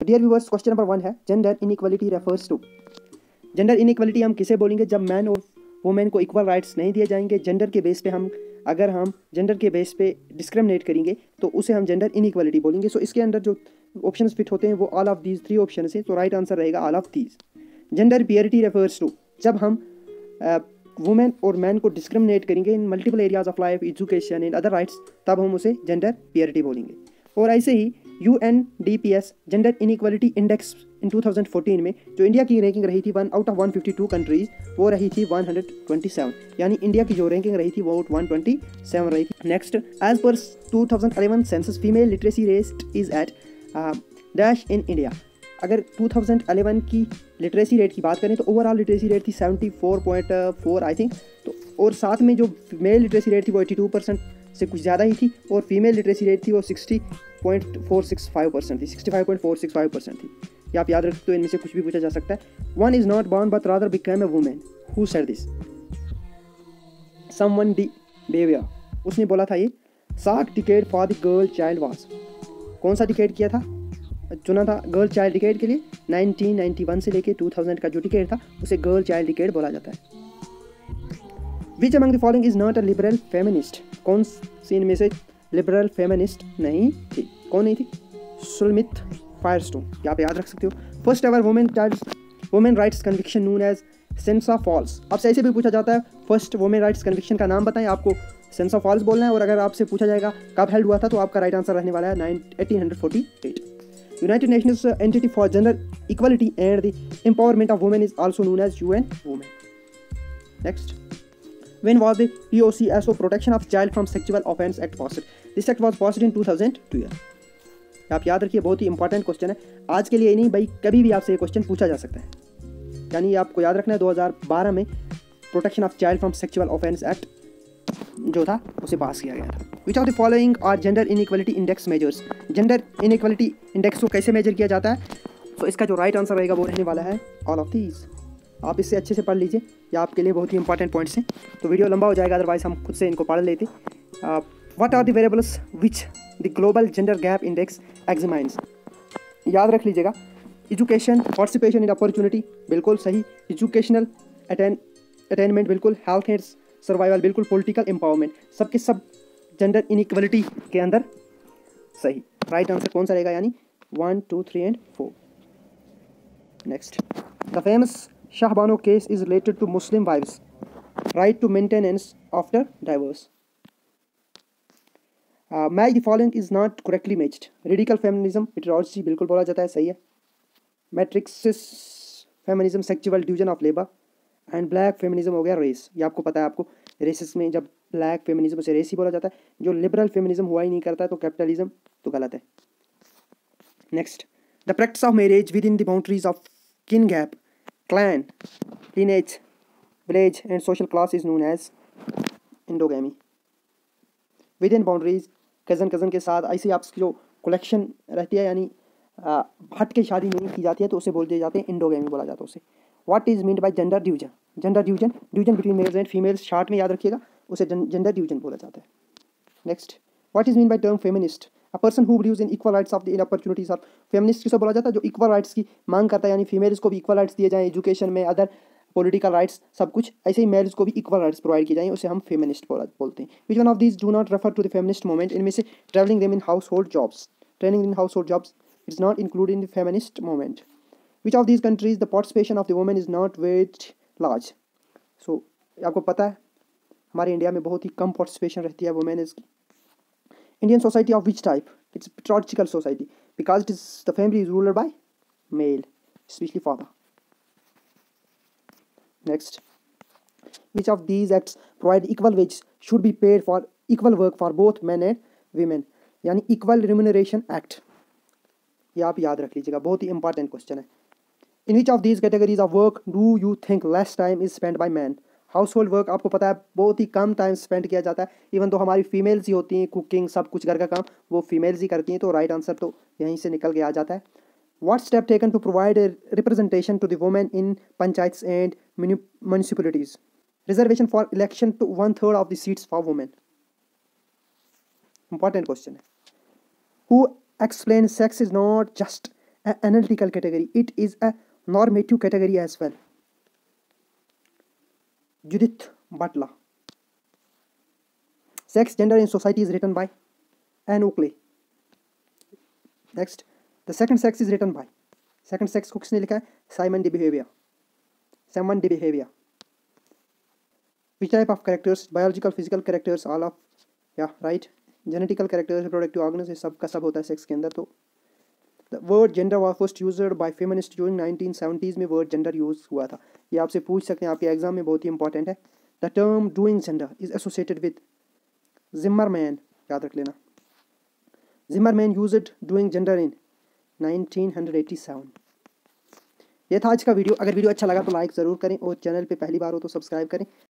Dear viewers, question number 1 है gender inequality refers to. Gender inequality हम किसे बोलेंगे? जब मैन और वुमेन को इक्वल राइट्स नहीं दिए जाएंगे जेंडर के बेस पे। अगर हम जेंडर के बेस पे डिस्क्रिमिनेट करेंगे तो उसे हम जेंडर इनइक्वालिटी बोलेंगे। सो इसके अंदर जो ऑप्शंस फिट होते हैं वो ऑल ऑफ दीज 3 ऑप्शन है। तो राइट आंसर रहेगा all of these. Gender parity refers to, जब हम वुमेन और मैन को डिस्क्रिमिनेट करेंगे in multiple areas of life, education and other rights, तब हम उसे जेंडर पियरिटी बोलेंगे। और ऐसे ही UNDPS gender inequality index in 2014 में जो इंडिया की रैंकिंग रही थी 1 आउट ऑफ 152 कंट्रीज, वो रही थी 127। यानी इंडिया की जो रैंकिंग रही थी वो 127 रही थी। Next, as per 2011 census female literacy rate is at dash in India. अगर 2011 की लिटरेसी रेट की बात करें तो ओवरऑल लिटरेसी रेट थी 74.4 आई थिंक। तो और साथ में जो मेल लिटरेसी रेट थी वो 82% से कुछ ज़्यादा ही थी, और फीमेल लिटरेसी रेट थी वो 60.465% थी, 65.465% थी। ये आप याद रखते हो, इनमें से कुछ भी पूछा जा सकता है। One is not born but rather become a women, who said this? Someone de Beauvoir, उसने बोला था ये। साक decade for the girl child was, कौन सा डिकेड किया था, चुना था गर्ल चाइल्ड डिकेड के लिए? 1991 से लेके 2000 का जो डिकेड था उसे गर्ल चाइल्ड डिकेड बोला जाता है। Which among the following is not a liberal feminist, कौन सी इनमें से लिबरल फेमिनिस्ट नहीं थी? कौन नहीं थी? सुलमित फायरस्टोन, ये आप याद रख सकते हो। First ever women rights conviction noon as census falls. आपसे ऐसे भी पूछा जाता है फर्स्ट वुमेन राइट्स कन्विक्शन का नाम बताएं, आपको सेंसा फॉल्स बोलना है। और अगर आपसे पूछा जाएगा कब हेल्ड हुआ था तो आपका राइट आंसर रहने वाला है 1848। United Nations entity for gender equality and the empowerment of women is also known as UN Women. Next, when was the POCSO Protection of Child from Sexual Offence Act passed? This act was passed in 2012. आप याद रखिए, बहुत ही important question है। आज के लिए ही नहीं भाई, कभी भी आपसे ये क्वेश्चन पूछा जा सकता है। यानी आपको याद रखना है 2012 में protection of child from sexual offence act जो था उसे पास किया गया था। Which of the following are gender inequality index measures? Gender inequality index को कैसे मेजर किया जाता है? तो इसका जो राइट आंसर रहेगा वो रहने वाला है ऑल ऑफ दीज। आप इससे अच्छे से पढ़ लीजिए, ये आपके लिए बहुत ही इंपॉर्टेंट पॉइंट्स हैं। तो वीडियो लंबा हो जाएगा, अदरवाइज हम खुद से इनको पढ़ लेते। What are the variables which the global gender gap index examines? याद रख लीजिएगा, एजुकेशन, पार्टिसिपेशन इन अपॉर्चुनिटी बिल्कुल सही, एजुकेशनल अटेनमेंट बिल्कुल, हेल्थ एंड सर्वाइवल बिल्कुल, पॉलिटिकल एम्पावरमेंट सबके सब जेंडर इनइक्वालिटी के अंदर सही। राइट आंसर कौन सा रहेगा? यानी 1, 2, 3 and 4। Next, the famous Shah Bano case is related to Muslim wives right to maintenance after divorce. Match the following is not correctly matched. Radical feminism heterodoxy बिल्कुल बोला जाता है, सही है। Marxist feminism sexual division of labour, and black feminism हो गया race. ये आपको पता है, आपको रेसिस में जब ब्लैक फेमिनिज्म से रेस ही बोला जाता है। जो लिबरल फेमिनिज्म हुआ ही नहीं करता है तो कैपिटलिज्म तो गलत है। Next, the practice of marriage within the boundaries of kin gap, clan, lineage, village and social class is known as endogamy. Within boundaries, cousin के साथ ऐसी आपकी जो कलेक्शन रहती है, यानी हट के शादी नहीं की जाती है तो उसे बोल दिए जाते हैं इंडोगैमी बोला जाता है उसे। What is meant by gender division? Gender division between males and females, short में याद रखिएगा, उसे जेंडर डिवीजन बोला जाता है। Next, what is mean by term feminist? A person who believes in equal rights of the opportunities of. Feminist किसे बोला जाता है? जो इक्वल राइट्स की मांग करता है, यानी फीमेल्स को भी इक्वल राइट्स दिए जाएं, एजुकेशन में, अदर पॉलिटिकल राइट्स, सब कुछ ऐसे ही मेल्स को भी इक्वल राइट्स प्रोवाइड किए जाएं, उसे हम फेमिनिस्ट बोलते हैं। Which one of these do not refer to the feminist movement? इनमें से travelling them in household jobs, training in household jobs is not included in the feminist movement. Which of these countries the participation of the women is not very large? So आपको पता है हमारे India में बहुत ही कम participation रहती है women की। Indian society of which type? It's patriarchal society because it is the family is ruled by male, specially father. Next, which of these acts provide equal wage should be paid for equal work for both man and women, यानी equal remuneration act. ये आप याद रख लीजिएगा, बहुत ही important question है। In which of these categories of work do you think less time is spend by man? Household work आपको पता है बहुत ही कम टाइम स्पेंड किया जाता है, इवन तो हमारी फीमेल्स ही होती हैं, कुकिंग सब कुछ घर का काम वो फीमेल्स ही करती हैं। तो राइट आंसर तो यहीं से निकल के आ जाता है। What step taken to provide representation to the women in panchayats and municipalities? Reservation for election to 1/3 of the seats for women. Important question है। Who explain sex is not just analytical category. It is a normative category as well. Judith Butler. Sex, Gender in Society is written by Anne Oakley. Next, The Second Sex is written by, Second Sex को किसने लिखा है? Simon de Beauvoir. Which type of characters? Biological, physical characters, all of, yeah, right. Genetical characters, reproductive organs, ये सब का सब होता है सेक्स के अंदर. तो the word gender was first used by feminists during 1970s में word gender यूज हुआ था. ये आपसे पूछ सकते हैं, आपके एग्जाम में बहुत ही इंपॉर्टेंट है. The term doing gender is associated with Zimmerman, याद रख लेना. Zimmerman used doing gender in 1987. ये था आज का वीडियो. अगर वीडियो अच्छा लगा तो लाइक ज़रूर करें और चैनल पे पहली बार हो तो सब्सक्राइब करें.